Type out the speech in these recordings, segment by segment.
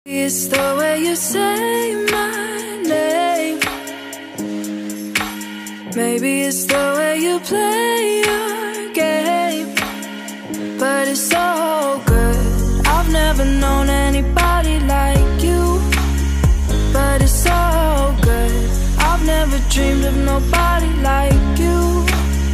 It's the way you say my name. Maybe it's the way you play your game. But it's so good. I've never known anybody like you. But it's so good. I've never dreamed of nobody like you.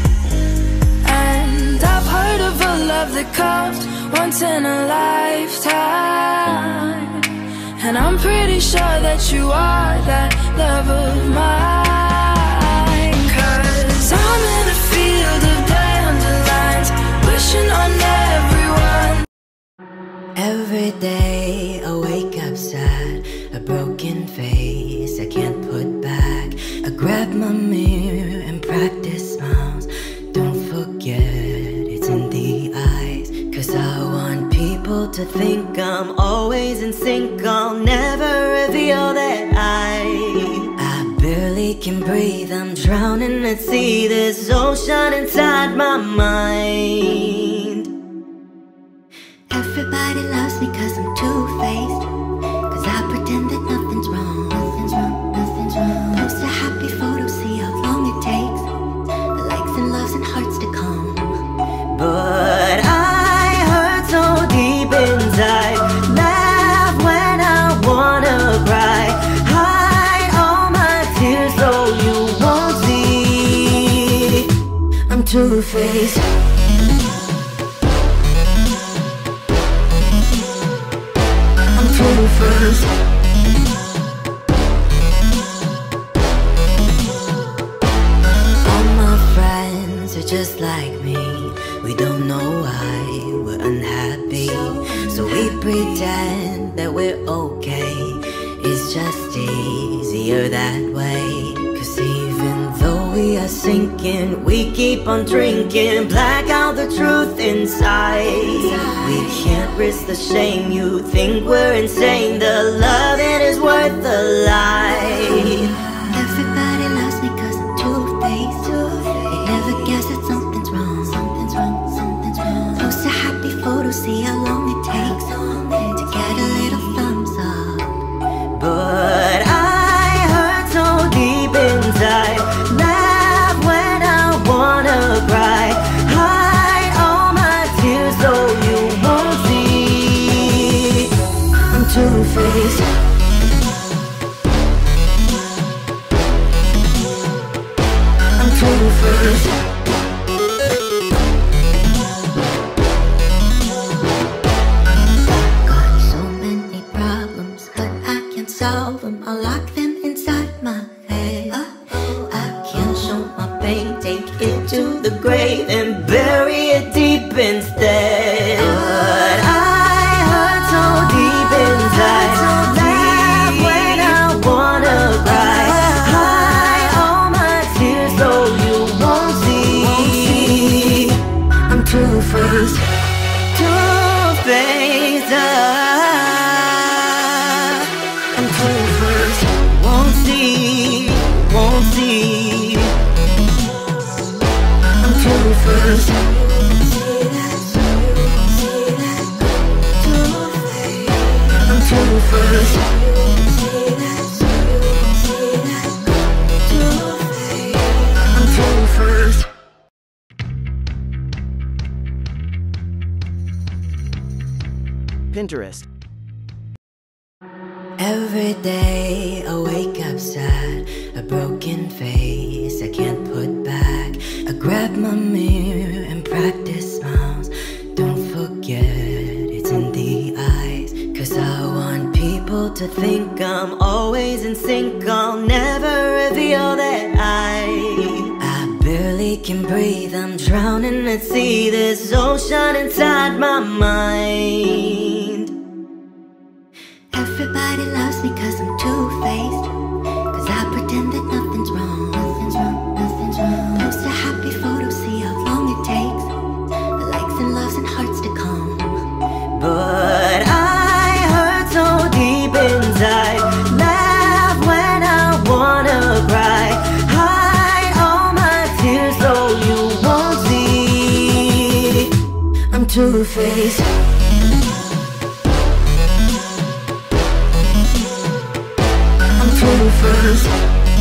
And I've heard of a love that comes once in a lifetime. And I'm pretty sure that you are that love of mine. 'Cause I'm in a field of dandelions, wishing on everyone. Every day I wake up sad, a broken face I can't put back. I grab my mirror and practice smiles. Don't forget it's in the eyes. 'Cause I want people to think I'm always in sync. I'll never reveal that I barely can breathe. I'm drowning at sea. This ocean inside my mind. Everybody loves me 'cause I'm two-faced. 'Cause I pretend that nothing's wrong. Nothing's wrong, nothing's wrong. Post a happy photo, see how long it takes. The likes and loves and hearts to come. But I hurt so deep inside. Laugh when I wanna cry. Hide all my tears so you won't see. I'm two-faced. I'm two-faced. All my friends are just like me. We don't know why we're unhappy, so we pretend that we're okay. It's just easier that way. 'Cause even though we are sinking, we keep on drinking. Black out the truth inside. We can't risk the shame. You think we're insane. The love it is worth the lie. Everybody loves me 'cause I'm two-faced. They never guess that something's wrong. Something's wrong, something's wrong. Post a happy photo, see how long it takes to get a little thumbs up. But I hurt so deep inside. Laugh when I wanna cry. Hide all my tears so you won't see. I'm two-faced. I'm two-faced. Got so many problems, but I can't solve them. I'll lock them inside my head. I can't show my pain, take it to the grave and bury it deep instead. But I hurt so deep inside. Laugh when I wanna cry. Hide all my tears so you won't see. I'm two-faced. Two-faced. I'm two-faced. Won't see, won't see. I'm two-faced. I'm two-faced. I'm two-faced. Pinterest. Every day I wake up sad, a broken face I can't put back. I grab my mirror and practice smiles. Don't forget it's in the eyes. 'Cause I want people to think I'm always in sync. I'll never reveal that I barely can breathe. I'm drowning at sea. This ocean inside my mind. Everybody loves me 'cause I'm two-faced. 'Cause I pretend that nothing's wrong. Nothing's wrong, nothing's wrong. Post a happy photo, see how long it takes. The likes and loves and hearts to come. But I hurt so deep inside. Laugh when I wanna cry. Hide all my tears so you won't see. I'm two-faced. two-faced.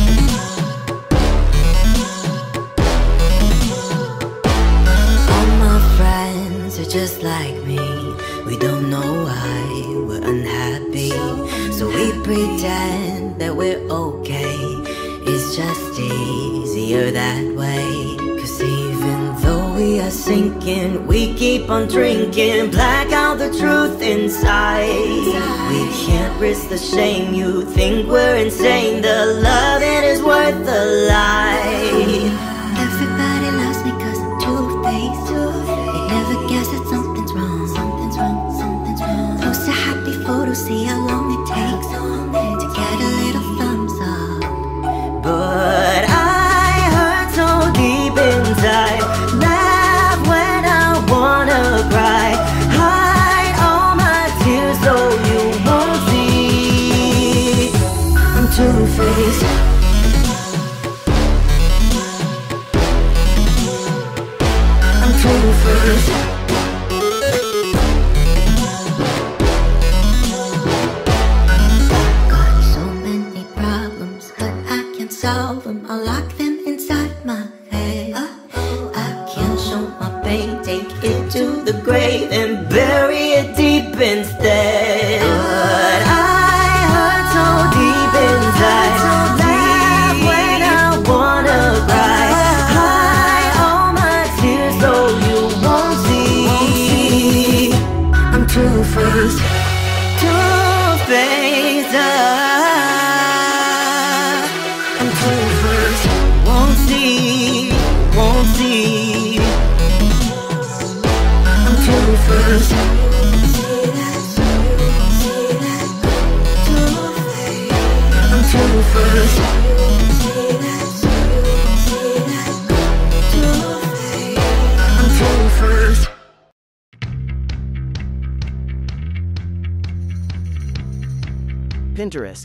All my friends are just like me. We don't know why we're unhappy, so we pretend that we're okay. It's just easier that way. 'Cause even though we are sinking, we keep on drinking, black out the truth inside. We can't risk the shame. You think we're insane. The love it is worth the lie. Everybody loves me 'cause I'm two-faced. They never guess that something's wrong. Something's wrong, something's wrong. Post a happy photo, see how long it takes to get a little thumbs up. But I hurt so deep inside. Laugh when I wanna cry. Hide all my tears so you won't see. I'm two-faced. I'm two-faced. Got so many problems, but I can't solve them. I'll lock them inside my head. I can't show my pain, take it to the grave and bury it deep instead. But I hurt so deep inside. Laugh when I wanna cry. Hide all my tears so you won't see. I'm two-faced. Two-faced. I'm two-faced. Won't see, won't see. I'm two-faced. I'm two-faced. I'm two-faced. Pinterest.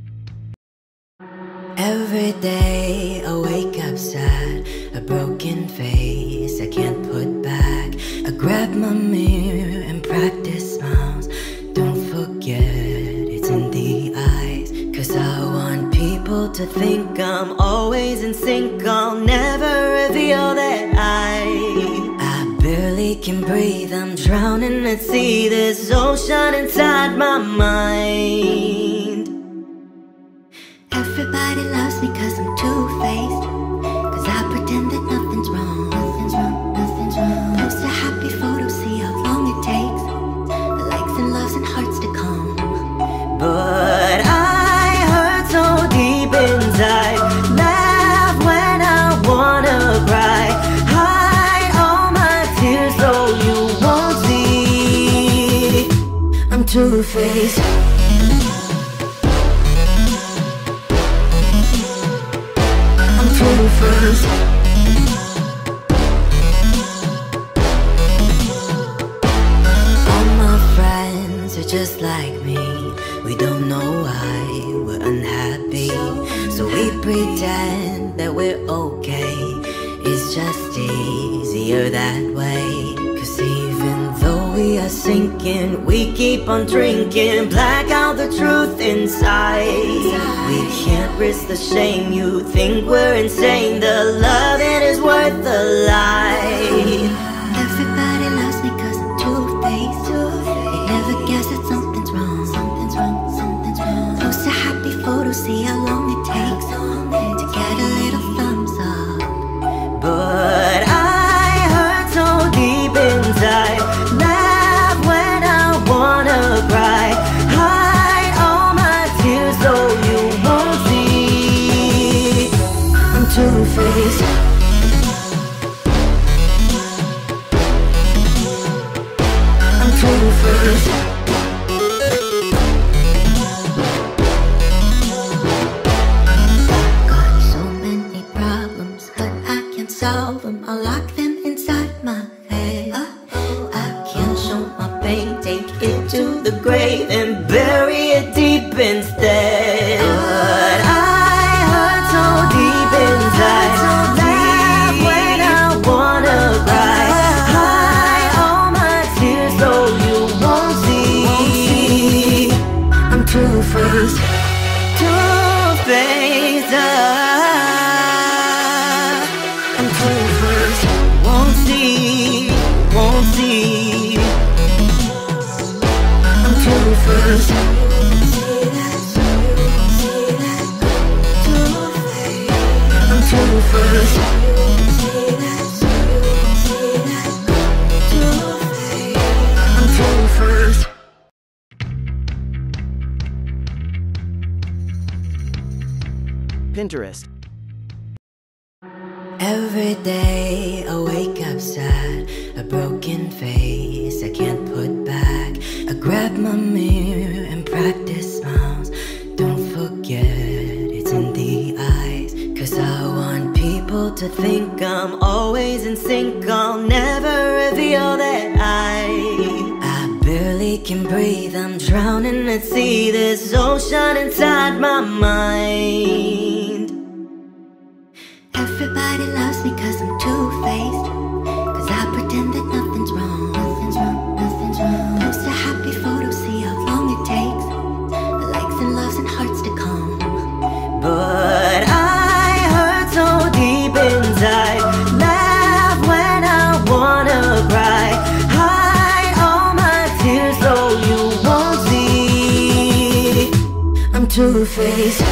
Every day I wake up sad, a broken face I can't put back. I grab my mirror and practice smiles. Don't forget it's in the eyes. 'Cause I want people to think I'm always in sync. I'll never reveal that I barely can breathe. I'm drowning at sea. This ocean inside my mind. Everybody loves me 'cause I'm two-faced. 'Cause I pretend that nothing's wrong. Nothing's wrong, nothing's wrong. Post a happy photo, see how long it takes the likes and loves and hearts to come. But I hurt so deep inside. Laugh when I wanna cry. Hide all my tears so you won't see. I'm two-faced. I'm two-faced. All my friends are just like me. We don't know why we're unhappy, so we pretend that we're okay. It's just easier that way. 'Cause even though we are sinking, we keep on drinking, black out the truth inside. We can't risk the shame. You think we're insane. The love it is worth the lie. Everybody loves me 'cause I'm two-faced. They never guess that something's wrong. Something's wrong, something's wrong. Post a happy photo, see how long it takes to get a little thumbs up. But I hurt so deep inside. Laugh when I wanna cry. Hide all my tears so you won't see. I'm two-faced. I'm two-faced. Got so many problems, but I can't solve them. I'll lock them inside my head. I can't show my pain, take it to the grave and bury it deep instead. But I hurt so deep inside. Laugh when I wanna cry. Hide all my tears so you won't see. I'm two-faced. Two Two-faced, I'm two-faced. Won't see, won't see. I'm two-faced. I'm two-faced. I'm two-faced. Pinterest. Every day I wake up sad, a broken face I can't put back. I grab my mirror and practice smiles. Don't forget it's in the eyes, 'cause I want people to think I'm always in sync. I'll never reveal that I barely can breathe. I'm drowning at sea, this ocean inside my mind. Everybody loves me 'cause I'm two-faced, 'cause I pretend that nothing's wrong. Nothing's wrong, nothing's wrong. Post a happy photo, see how long it takes. The likes and loves and hearts to come. But I hurt so deep inside. Laugh when I wanna cry. Hide all my tears so you won't see. I'm two-faced.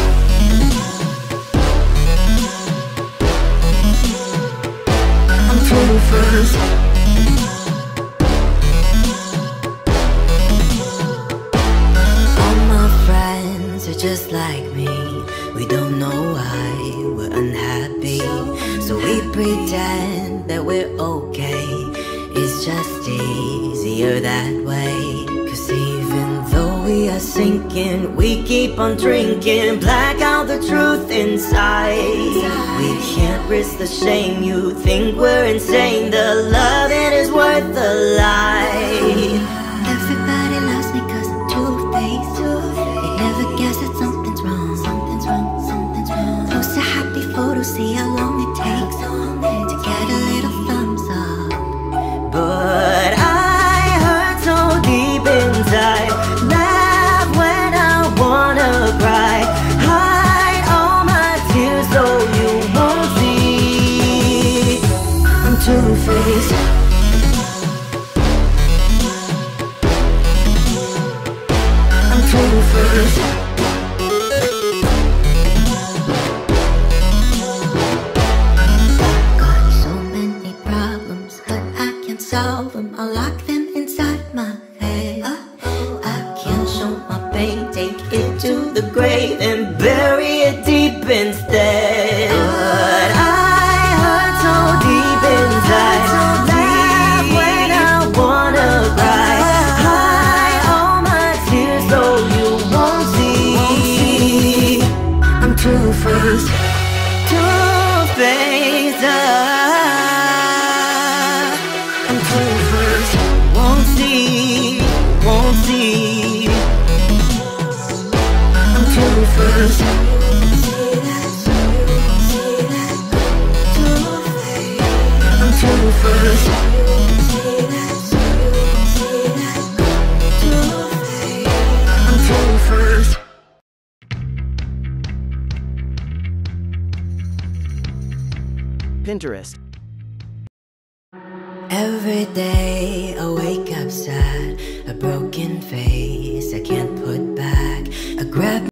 Two-faced. All my friends are just like me. We don't know why we're unhappy, so we pretend that we're okay. It's just easier that way, 'cause even though we are sinking, we keep on drinking. Black out the truth inside. We can't risk the shame. You think we're insane. The loving is worth the lie. Everybody loves me 'cause I'm two-faced. They never guess that something's wrong. Something's wrong, something's wrong. Post a happy photo, see how long it takes to get a little thumbs up. But I hurt so deep inside. Laugh when I wanna cry. Hide all my tears so you won't see. I'm two-faced. I'm two-faced. Got so many problems, but I can't solve them. I lock them inside my head. I can't show my pain, take it to the grave and bury it deep instead. But I hurt so deep inside. Laugh when I wanna cry. Hide all my tears so you won't see. I'm two-faced. Two-faced. I'm two-faced. Won't see, won't see. I'm two-faced. I'm two-faced. I'm two-faced. Pinterest. Every day I wake up sad, a broken face I can't put back. I grab